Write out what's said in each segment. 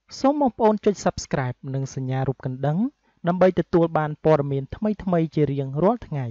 សូមបងប្អូនចុច Subscribe និងសញ្ញារូបកណ្ដឹងដើម្បីទទួលបានព័ត៌មានថ្មីៗជារៀងរាល់ថ្ងៃ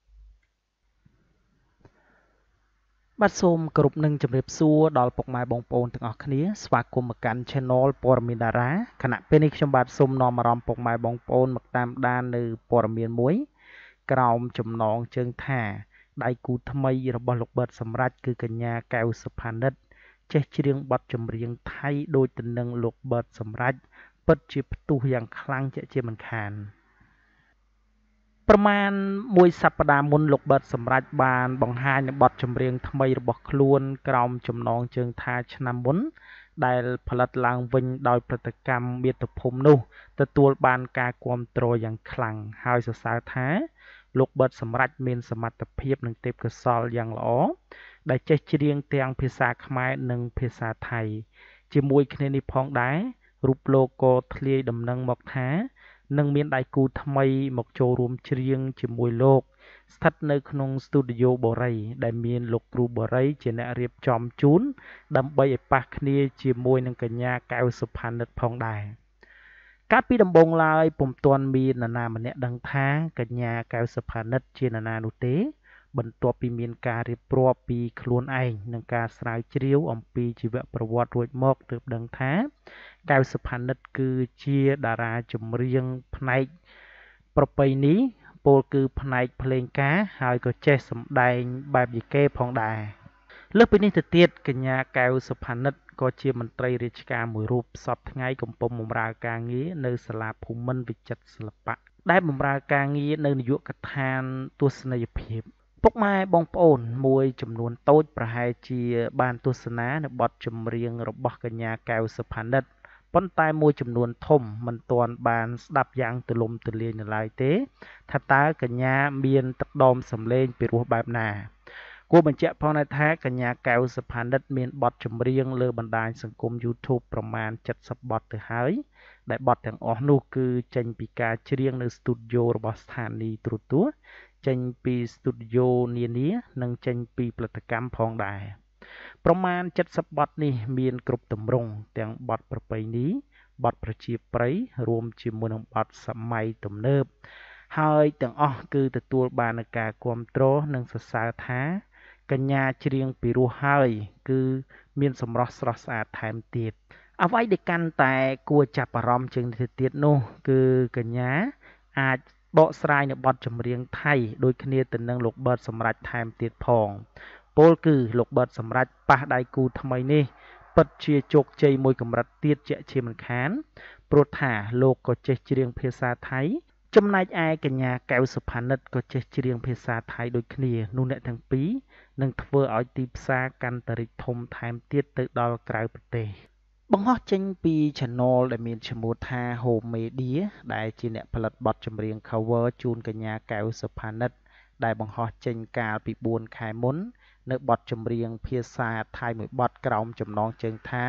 បាទសូមគោរពនឹងជម្រាបសួរដល់ពុកម៉ែបងប្អូនទាំងអស់គ្នាស្វាគមន៍មកកាន់ Channel ព័ត៌មានតារាខណៈពេលនេះខ្ញុំបាទសូមនាំអារម្មណ៍ពុកម៉ែបងប្អូនមកតាមដាននៅព័ត៌មានមួយក្រោមចំណងជើងថាដៃគូថ្មីរបស់លោកប៊ឺតសម្រាប់គឺកញ្ញាកែវសុផានិតចេះច្រៀងបទចម្រៀងថៃដូចទៅនឹងលោកប៊ឺតសម្រាប់ពិតជាផ្ទុះយ៉ាងខ្លាំងជាមិនខានប្រមាណមួយសប្តាហ៍មុនលោកប៊ឺតសម្រាប់បានបង្ហាញបទចម្រៀងថ្មីរបស់ខ្លួនក្រោមចំណងជើងថាឆ្នាំមុនដែលផលិតឡើងវិញដោយព្រឹត្តិកម្មមាតុភូមិនោះទទួលបានការគាំទ្រយ៉ាងខ្លាំងហើយសរសើរថាលោកប៊ឺតសម្រាប់មានសមត្ថភាពនិងទេពកោសល្យយ៉ាងល្អដែលចេះច្រៀងទាំងភាសាខ្មែរនិងភាសាថៃជាមួយគ្នានេះផងដែររូបលោកក៏ធ្លាយដំណឹងមកថានឹងមានដៃគូថ្មីមកចូលរួមច្រៀងជាមួយលោកស្ថិតនៅក្នុងស្ទូឌីយោបូរីដែលមានលោកគ្រូបូរីជាអ្នករៀបចំជូនដើម្បីឲ្យប៉ះគ្នាជាមួយនឹងកញ្ញាកែវសុផានិតផងដែរកាលពីដំបូងឡើយពុំទាន់មាននរណាម្នាក់ដឹងថាកញ្ញាកែវសុផានិតជានរណានោះទេបន្ទាប់ពីមានការរៀបរាប់ពីខ្លួនឯងនិងការស្រាវជ្រាវអំពីជីវប្រវត្តិរួចមកទើបដឹងថាកែវសុផានិតគឺជាតារាចម្រៀងផ្នែកប្រពៃណីពោលគឺផ្នែកភ្លេងការហើយក៏ចេះសម្ដែងបែបយីកេផងដែរលើសពីនេះទៅទៀតកញ្ញាកែវសុផានិតក៏ជាមន្ត្រីរាជការមួយរូបសពថ្ងៃកំពុងបម្រើការងារនៅសាលាភូមិន្ទវិចិត្រសិល្បៈដែលបម្រើការងារនៅនាយកដ្ឋានទស្សនីយភាពពុកម៉ែបងប្អូនមួយចំនួនតូចប្រហែលជាបានទស្សនានៅបទចម្រៀងរបស់កញ្ញាកែវសុផានិតប៉ុន្តែមួយចំនួនធំមិនទាន់បានស្ដាប់យ៉ាងទូលំទូលាយនៅឡើយទេថាតើកញ្ញាមានទឹកដមសម្លេងពីរោះបែបណាគួរបញ្ជាក់ផងដែរថាកញ្ញាកែវសុផានិតមានបទចម្រៀងលើបណ្ដាញសង្គម YouTube ប្រមាណ70បទទៅហើយដែលបទទាំងអស់នោះគឺចេញពីការច្រៀងនៅស្ទូឌីយោរបស់ស្ថានីយ៍ទូរទស្សន៍ចេញពីស្ទូឌីយោនានានិងចេញពីផលិតកម្មផងដែរប្រមាណ70បទនេះមានគ្រប់ទម្រង់ទាំងបទប្រពៃណីបទប្រជាប្រិយរួមជាមួយនឹងបទសម័យទំនើបហើយទាំងអស់គឺទទួលបាននូវការគាំទ្រនិងសរសើរថាកញ្ញាច្រៀងពីរោះហើយគឺមានសម្រស់ស្រស់ស្អាតថែមទៀតអ្វីដែលកាន់តែគួរចាប់អារម្មណ៍ជាងនេះទៅទៀតនោះគឺកញ្ញាអាចបកស្រាយនៅបទចម្រៀងថៃដូចគ្នាទៅនឹងលោកប៊ឺតសម្រាប់ថែមទៀតផងពោលគឺលោកប៊ឺតសម្រាប់ប៉ះដៃគូថ្មីនេះពិតជាជោគជ័យមួយកម្រិតទៀតជាមិនខានព្រោះថាលោកក៏ចេះច្រៀងភាសាថៃចំណែកឯកញ្ញាកែវសុផានិតក៏ចេះច្រៀងភាសាថៃដូចគ្នានោះអ្នកទាំងពីរនឹងធ្វើឲ្យទីផ្សារកាន់តែរីកធំថែមទៀតទៅដល់ក្រៅប្រទេសបង្ហោះចេញពី Channel ដែលមានឈ្មោះថា Home Media ដែលជាអ្នកផលិតបទចម្រៀង cover ជូនកញ្ញាកែវសុផានិតដែលបង្ហោះចេញកាលពី4ខែមុននៅបទចម្រៀងភាសាថៃមួយបទក្រោមចំណងជើងថា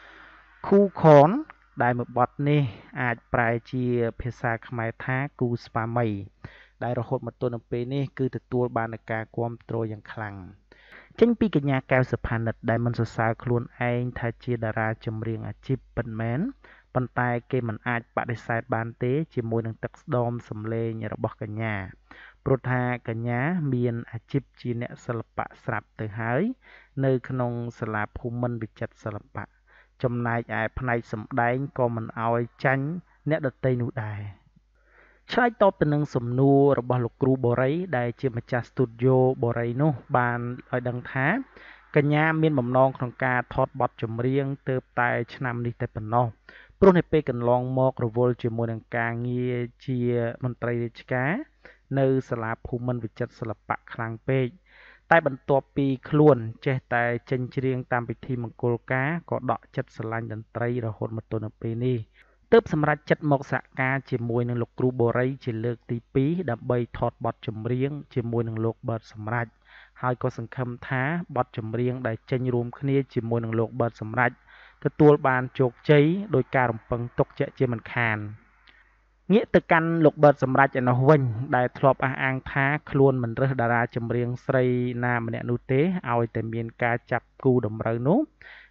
Khu Khon ដែលមួយបទនេះអាចប្រែជាភាសាខ្មែរថាគូស្វាមីដែលរហូតមកទល់នឹងពេលនេះគឺទទួលបានការគាំទ្រយ៉ាងខ្លាំងចេញពីកញ្ញាកែវសុផានិតដែលមិនសរសើរខ្លួនឯងថាជាតារាចម្រៀងអាជីពពិតមែនប៉ុន្តែគេមិនអាចបដិសេធបានទេជាមួយនឹងទឹកស្ដមសម្លេងរបស់កញ្ញាព្រោះថាកញ្ញាមានអាជីពជាអ្នកសិល្បៈស្រាប់ទៅហើយនៅក្នុងសាលាភូមិន្ទវិចិត្រសិល្បៈចំណែកឯផ្នែកសម្ដែងក៏មិនអោយចាញ់អ្នកដទៃនោះដែរឆ្លើយតបទៅនឹងសំណួររបស់លោកគ្រូបូរីដែលជាម្ចាស់ស្ទូឌីយោបូរីនោះបានឲ្យដឹងថាកញ្ញាមានបំណងក្នុងការថតបទចម្រៀងទើបតែឆ្នាំនេះតែប៉ុណ្ណោះព្រោះនៅពេលកន្លងមករវល់ជាមួយនឹងការងារជាមន្ត្រីរាជការនៅសាលាភូមិន្ទវិចិត្រសិល្បៈខ្លាំងពេកតែបន្ទាប់ពីខ្លួនចេះតែចេញច្រៀងតាមពិធីមង្គលការក៏ដកចិត្តស្រឡាញ់តន្ត្រីរហូតមកទល់នឹងពេលនេះទើបសម្រេចចិត្តមកសហការជាមួយនឹងលោកគ្រូបូរីជាលើកទី2ដើម្បីថតបទចម្រៀងជាមួយនឹងលោកប៊ឺតសម្រេចហើយក៏សង្ឃឹមថាបទចម្រៀងដែលចេញរួមគ្នាជាមួយនឹងលោកប៊ឺតសម្រេចទទួលបានជោគជ័យដោយការរំពឹងទុកជាមិនខានងាកទៅកាន់លោកប៊ឺតសម្រេចឯនោះវិញដែលធ្លាប់អះអាងថាខ្លួនមិនរើសតារាចម្រៀងស្រីណាម្នាក់នោះទេឲ្យតែមានការចាប់គូតម្រូវនោះ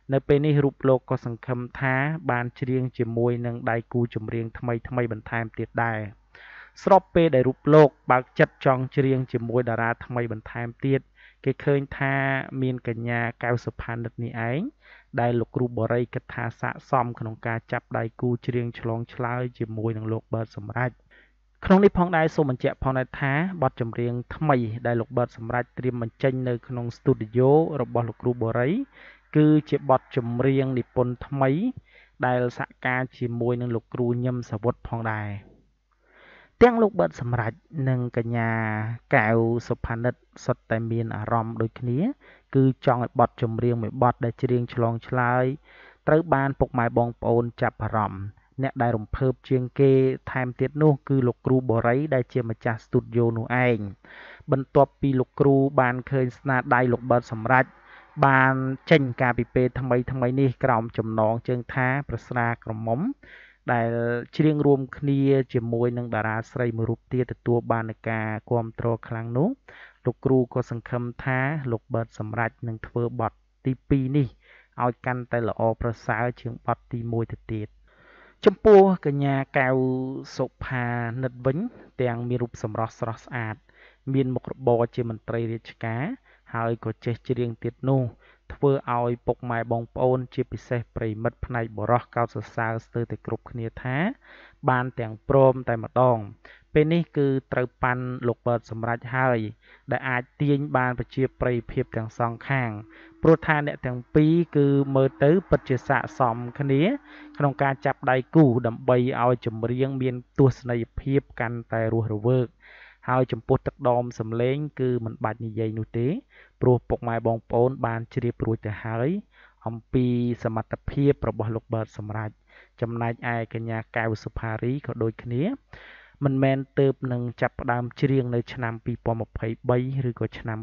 នៅពេលនេះរូបលោកក៏សង្ឃឹមថាបានច្រៀងជាមួយនឹងដៃគូចម្រៀងថ្មីៗបន្ថែមទៀតដែរស្របពេលដែលរូបលោកបើកចិត្តចង់ច្រៀងជាមួយតារាថ្មីបន្ថែមទៀតគេឃើញថាមានកញ្ញាកែវសុផានិតនេះឯងដែលលោកគ្រូបរិយគិតថាស័ក្តិសមក្នុងការចាប់ដៃគូច្រៀងឆ្លងឆ្លើយជាមួយនឹងលោកប៊ឺតសម្រេចក្នុងនេះផងដែរសូមបញ្ជាក់ផងដែរថាបទចម្រៀងថ្មីដែលលោកប៊ឺតសម្រេចត្រៀមបញ្ចេញនៅក្នុងស្ទូឌីយោរបស់លោកគ្រូបរិយគឺជាបទចម្រៀងនិពន្ធថ្មីដែលសហការជាមួយនឹងលោកគ្រូញឹមសាវុតផងដែរទាំងលោកប៊ឺតសម្រេចនិងកញ្ញាកែវសុផានិតសុទ្ធតែមានអារម្មណ៍ដូចគ្នាគឺចង់ឲ្យបទចម្រៀងមួយបទដែលច្រៀងឆ្លងឆ្លើយត្រូវបានពុកម៉ែបងប្អូនចាប់អារម្មណ៍អ្នកដែលរំភើបជាងគេថែមទៀតនោះគឺលោកគ្រូបរិយដែលជាម្ចាស់ស្ទូឌីយោនោះឯងបន្ទាប់ពីលោកគ្រូបានឃើញស្នាដៃលោកប៊ឺតសម្រេចបានចេញការពីពេលថ្មីនេះក្រោមចំណងជើងថាប្រស្រាក្រមុំដែលច្រៀងរួមគ្នាជាមួយនឹងតារាស្រីមួយរូបទៀតទទួលបាននូវការគាំទ្រខ្លាំងនោះលោកគ្រូក៏សង្ឃឹមថាលោកប៊ឺតសម្រេចនឹងធ្វើបទទី2នេះឲ្យកាន់តែល្អប្រសើរជាងបទទី1ទៅទៀតចំពោះកញ្ញាកែវសុផានិតវិញទាំងមានរូបសម្រស់ស្រស់ស្អាតមានមុខរបរជាមន្ត្រីរាជការហើយក៏ចេះច្រៀងទៀតនោះធ្វើឲ្យពុកម៉ែបងប្អូនជាពិសេសប្រិមិត្តផ្នែកបុរសកោតសរសើរស្ទើរតែគ្រប់គ្នាថាបានទាំងព្រមតែម្ដងពេលនេះគឺត្រូវប៉ាន់លោកប៊ឺតសម្រេចហើយដែលអាចទាញបានប្រជាប្រិយភាពទាំងសងខាងព្រោះថាអ្នកទាំងពីរគឺមើលទៅពិតជាស័ក្តិសមគ្នាក្នុងការចាប់ដៃគូដើម្បីឲ្យចម្រៀងមានទស្សនីយភាពកាន់តែរស់រវើកហើយចំពោះទឹកដមសំឡេងគឺមិនបាច់និយាយនោះទេព្រោះពុកម៉ែបងប្អូនបានជ្រាបរួចទៅហើយអំពីសមត្ថភាពរបស់លោកប៊ឺតសម្រេចចំណែកឯកញ្ញាកែវសុផារីក៏ដូចគ្នាមិនមែនទើបនឹងចាប់ផ្ដើមច្រៀងនៅឆ្នាំ2023ឬក៏ឆ្នាំ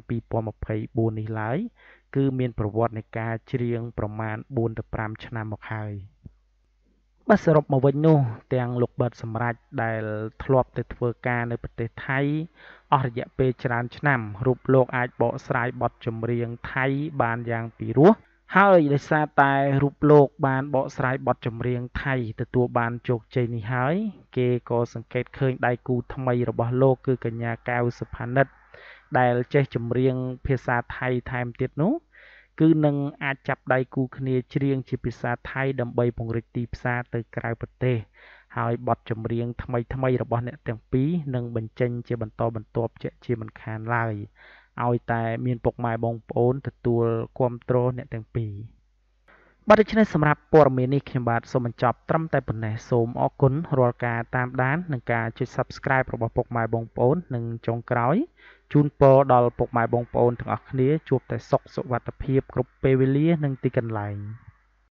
2024នេះឡើយគឺមានប្រវត្តិនៃការច្រៀងប្រមាណ4ទៅ5ឆ្នាំមកហើយបាទសរុបមកវិញនោះទាំងលោកប៊ឺតសម្រេចដែលធ្លាប់ទៅធ្វើការនៅប្រទេសថៃអស់រយៈពេលច្រើនឆ្នាំរូបលោកអាចបកស្រាយបទចម្រៀងថៃបានយ៉ាងពិរោះហើយដោយសារតែរូបលោកបានបកស្រាយបទចម្រៀងថៃទទួលបានជោគជ័យនេះហើយគេក៏សង្កេតឃើញដៃគូថ្មីរបស់លោកគឺកញ្ញាកែវសុផានិតដែលចេះចម្រៀងភាសាថៃថែមទៀតនោះគឺនឹងអាចចាប់ដៃគូគ្នាច្រៀងជាភាសាថៃដើម្បីពង្រីកទីផ្សារទៅក្រៅប្រទេសហើយបទចម្រៀងថ្មីរបស់អ្នកទាំងពីរនឹងបញ្ចេញជាបន្តបន្ទាប់ជាមិនខានឡើយឲ្យតែមានពុកម៉ែបងប្អូនទទួលគាំទ្រអ្នកទាំងពីរបាទដូច្នេះសម្រាប់ព័ត៌មាននេះខ្ញុំបាទសូមបញ្ចប់ត្រឹមតែប៉ុណ្ណេះសូមអរគុណរាល់ការតាមដាននិងការចុច Subscribe របស់ពុកម៉ែបងប្អូននិងចុងក្រោយជូនពរដល់ពុកម៉ែបងប្អូនទាំងអស់គ្នាជួបតែសុខសុវត្ថិភាពគ្រប់ពេលវេលានិងទីកន្លែង